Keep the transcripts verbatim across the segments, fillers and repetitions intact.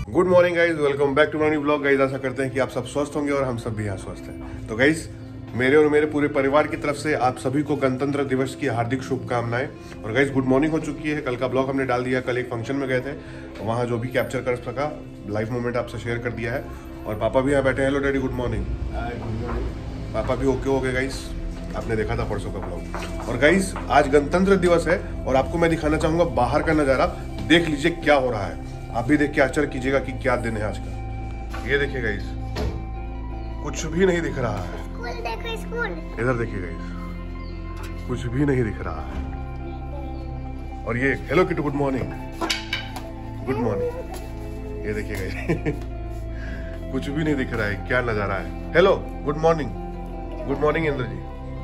Good morning guys, welcome back to my new blog guys. आशा करते हैं कि आप सब स्वस्थ होंगे और हम सब भी यहाँ स्वस्थ हैं। तो गाइज मेरे और मेरे पूरे परिवार की तरफ से आप सभी को गणतंत्र दिवस की हार्दिक शुभकामनाएं। और गाइज गुड मॉर्निंग हो चुकी है। कल का ब्लॉग हमने डाल दिया। कल एक फंक्शन में गए थे, वहाँ जो भी कैप्चर कर सका लाइव मोमेंट आपसे शेयर कर दिया है। और पापा भी यहाँ बैठे हैं। Hello daddy, good morning. पापा भी ओके हो गए गाइज, आपने देखा था परसों का ब्लॉग। और गाइज आज गणतंत्र दिवस है और आपको मैं दिखाना चाहूंगा बाहर का नजारा। देख लीजिए क्या हो रहा है, आप भी देख के आश्चर्य कीजिएगा कि क्या दिन है आज का। ये देखिए गाइस, कुछ भी नहीं दिख रहा है। स्कूल देखो, स्कूल इधर देखिए गाइस, कुछ भी नहीं दिख रहा है। और ये hello Kittu, good morning. Good morning. ये देखिए गाइस कुछ भी नहीं दिख रहा है। क्या नजारा है। Hello good morning. Good morning Indra ji.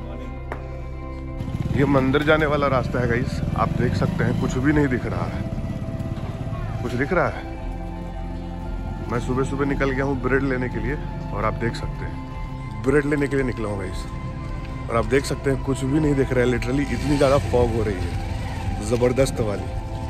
ये मंदिर जाने वाला रास्ता है गाइस, आप देख सकते हैं कुछ भी नहीं दिख रहा है। कुछ दिख रहा है। मैं सुबह सुबह निकल गया हूँ ब्रेड लेने के लिए और आप देख सकते हैं ब्रेड लेने के लिए निकला हूँ गाइस। और आप देख सकते हैं कुछ भी नहीं दिख रहा है। लिटरली इतनी ज़्यादा फॉग हो रही है, ज़बरदस्त वाली।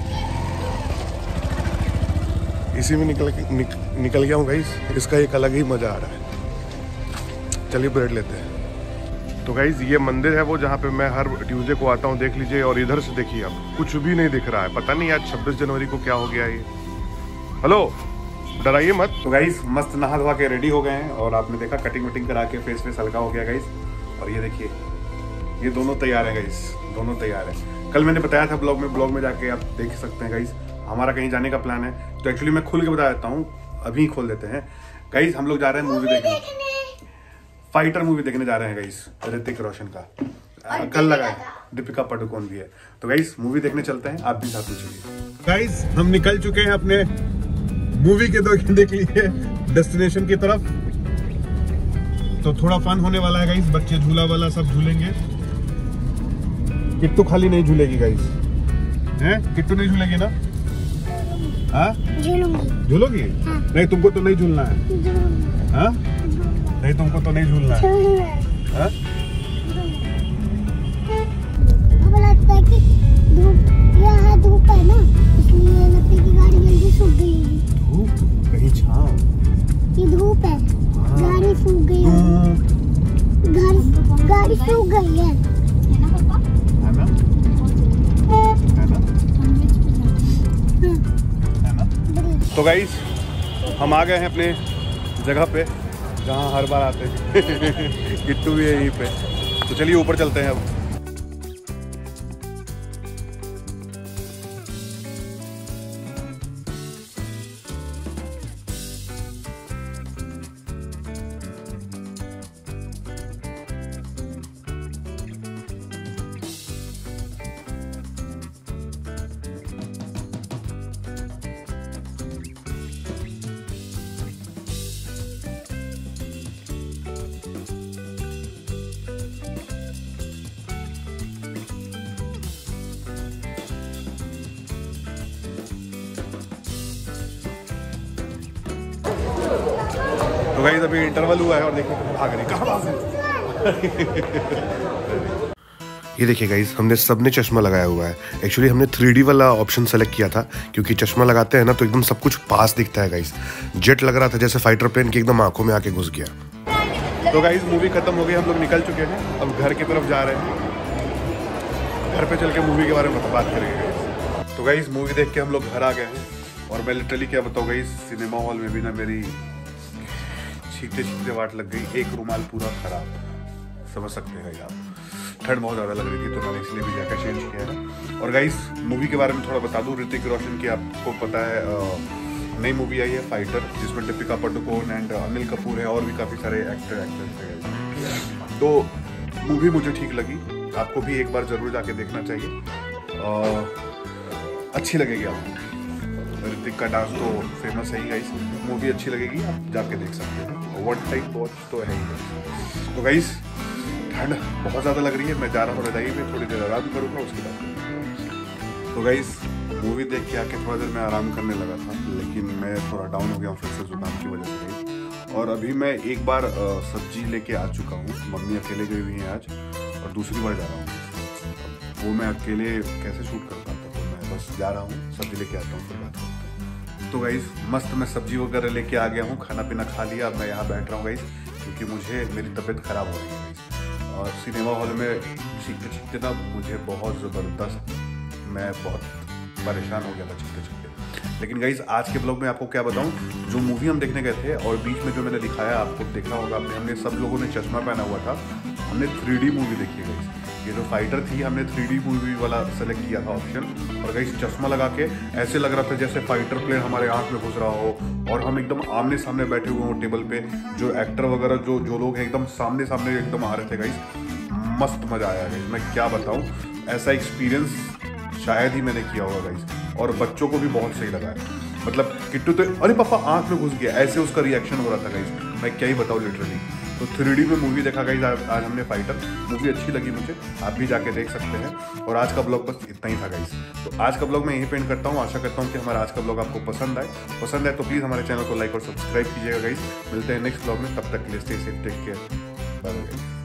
इसी में निकल निक, निकल गया हूँ गाइस। इसका एक अलग ही मज़ा आ रहा है। चलिए ब्रेड लेते हैं। तो गाइज ये मंदिर है वो जहाँ पे मैं हर ट्यूसडे को आता हूँ, देख लीजिए। और इधर से देखिए, अब कुछ भी नहीं दिख रहा है। पता नहीं आज छब्बीस जनवरी को क्या हो गया ये। हेलो, डराइए मत। तो गाइज मस्त नहा धोवा के रेडी हो गए हैं और आपने देखा कटिंग वटिंग करा के फेस फेस हल्का हो गया गाइज। और ये देखिए, ये दोनों तैयार है गाइज, दोनों तैयार है। कल मैंने बताया था ब्लॉग में, ब्लॉग में जाके आप देख सकते हैं गाइज। हमारा कहीं जाने का प्लान है, तो एक्चुअली मैं खुल के बता देता हूँ, अभी खोल देते हैं गाइज। हम लोग जा रहे हैं मूवी देखने, फाइटर मूवी देखने जा रहे हैं गाइस, ऋतिक रोशन का। कल लगा है, दीपिका पादुकोण भी है। तो गाइस मूवी देखने चलते हैं, आप भी साथ में चलिए। गाइस हम निकल चुके हैं अपने मूवी के दो देख लीजिए डेस्टिनेशन की तरफ। तो थोड़ा फन होने वाला है गाइस। बच्चे झूला वाला सब झूलेंगे। किट्टू खाली नहीं झूलेगी गाइस, हैं? किट्टू नहीं झूलेगी ना? हाँ झूलूंगी। झूलोगी? हाँ। नहीं, तुमको तो नहीं झूलना है। हाँ नहीं, तुमको तो नहीं झूलना है। हाँ? अब लगता है कि धूप, यहाँ धूप है ना, इसलिए लगता है कि गाड़ी जल्दी सूख गई है। धूप कहीं छाँव। ये धूप है। हाँ। गाड़ी सूख गई है। घर गाड़ी सूख गई है, है ना पापा? है ना? है ना? है ना? तो गाइस हम आ गए हैं अपने जगह पे जहाँ हर बार आते हैं। किट्टू भी है यहीं पे। तो चलिए ऊपर चलते हैं अब। तो गाइस अभी इंटरवल हुआ है और देखो भाग रही, कहाँ भाग रही। ये देखिए गाइस, हमने सबने चश्मा लगाया हुआ है। एक्चुअली हमने थ्री डी वाला ऑप्शन सेलेक्ट किया था, क्योंकि चश्मा लगाते हैं ना तो एकदम सब कुछ पास दिखता है गाइस। जेट लग रहा था जैसे फाइटर प्लेन की एकदम आंखों में आके घुस गया। तो गाइस मूवी खत्म हो गई, हम लोग निकल चुके हैं, अब घर की तरफ जा रहे हैं। घर पे चल के मूवी के बारे में बात करेंगे। तो गाइस मूवी देख के हम लोग घर आ गए हैं। और मैं लिटरली क्या बताऊँ गाइस, सिनेमा हॉल में भी ना मेरी छींटे छींटे वाट लग गई। एक रुमाल पूरा खराब, समझ सकते हैं आप। ठंड बहुत ज़्यादा लग रही थी तो मैंने इसलिए भी जाकर चेंज किया है। और गाइस मूवी के बारे में थोड़ा बता दूं, ऋतिक रोशन की आपको पता है नई मूवी आई है फाइटर, जिसमें दीपिका पादुकोण एंड अनिल कपूर है और भी काफ़ी सारे एक्टर एक्टर्स हैं। तो मूवी मुझे ठीक लगी, आपको भी एक बार ज़रूर जाके देखना चाहिए। और अच्छी लगेगी आपको। ऋतिक का डांस तो फेमस है ही गाइस, मूवी अच्छी लगेगी, आप जाके देख सकते हैं। वन टाइम वॉच तो है ही। तो गाइस ठंड बहुत ज़्यादा लग रही है, मैं जा रहा हूँ रजाई में, थोड़ी देर आराम करूँगा उसके बाद। तो गाइस मूवी देख के आके थोड़ा देर मैं आराम करने लगा था, लेकिन मैं थोड़ा डाउन हो गया हूँ फिर से जुकाम की वजह से। और अभी मैं एक बार सब्जी लेके आ चुका हूँ, मम्मी अकेले गई हुई हैं आज, और दूसरी बार जा रहा हूँ। वो मैं अकेले कैसे शूट कर पाता, तो मैं बस जा रहा हूँ, सब्जी लेके आता हूँ, फिर बात करते हैं। तो गाइस मस्त मैं सब्जी वगैरह लेके आ गया हूँ, खाना पीना खा लिया। अब मैं यहाँ बैठ रहा हूँ गाइस, क्योंकि मुझे मेरी तबीयत ख़राब हो रही है गाइस। और सिनेमा हॉल में चीखते चीखते ना मुझे बहुत ज़बरदस्त, मैं बहुत परेशान हो गया था चीखते चीखते। लेकिन गाइस आज के ब्लॉग में आपको क्या बताऊँ, जो मूवी हम देखने गए थे और बीच में जो मैंने दिखाया आपको देखा होगा आपने, हमने सब लोगों ने चश्मा पहना हुआ था, हमने थ्री डी मूवी देखी है गाइस। ये जो फाइटर थी हमने थ्री डी मूवी वाला सेलेक्ट किया था ऑप्शन। और गाइस चश्मा लगा के ऐसे लग रहा था जैसे फाइटर प्लेन हमारे आंख में घुस रहा हो और हम एकदम आमने सामने बैठे हुए हों टेबल पे। जो एक्टर वगैरह जो जो लोग हैं एकदम सामने सामने एकदम आ रहे थे गाइस, मस्त मजा आया गाइस। मैं क्या बताऊं, ऐसा एक्सपीरियंस शायद ही मैंने किया होगा गाइस। और बच्चों को भी बहुत सही लगा है। मतलब किट्टू तो अरे पापा आंख में घुस गया, ऐसे उसका रिएक्शन हो रहा था गाइस। मैं क्या ही बताऊं लिटरली। तो थ्री डी में मूवी देखा गाइस आज, आज हमने फाइटर। मूवी अच्छी लगी मुझे, आप भी जाके देख सकते हैं। और आज का ब्लॉग बस इतना ही था गाइस। तो आज का ब्लॉग मैं यहीं पे एंड करता हूँ। आशा करता हूँ कि हमारा आज का ब्लॉग आपको पसंद आए। पसंद आए तो प्लीज़ हमारे चैनल को लाइक और सब्सक्राइब कीजिएगा गाइस। मिलते हैं नेक्स्ट ब्लॉग में, तब तक के लिए stay safe, take care, bye bye.